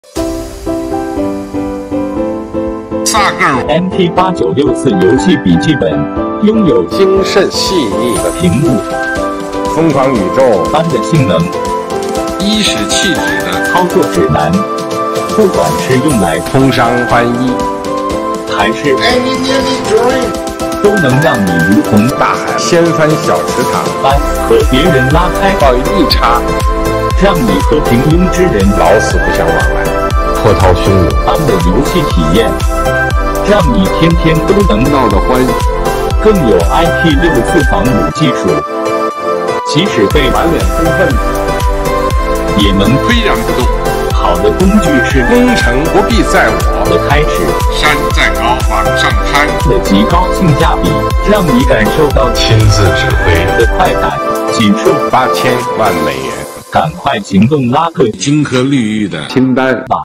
MT8964游戏笔记本拥有精深细腻的屏幕、 疯狂宇宙般的性能、 衣食气质的操作指南，不管是用来通商翻译， 还是都能让你如同大海掀翻小池塘般和别人拉开抱一叉， 让你和平庸之人老死不相往来，波涛汹涌般的游戏体验，让你天天都能闹得欢。 更有 IP64 防弩技术，即使被满脸充愤， 也能岿然不动。 好的工具是攻城不必在我的开始， 山再高往上攀的极高性价比，让你感受到亲自指挥的快感，仅售 8000万美元。 赶快行动拉个金科玉律的清单吧。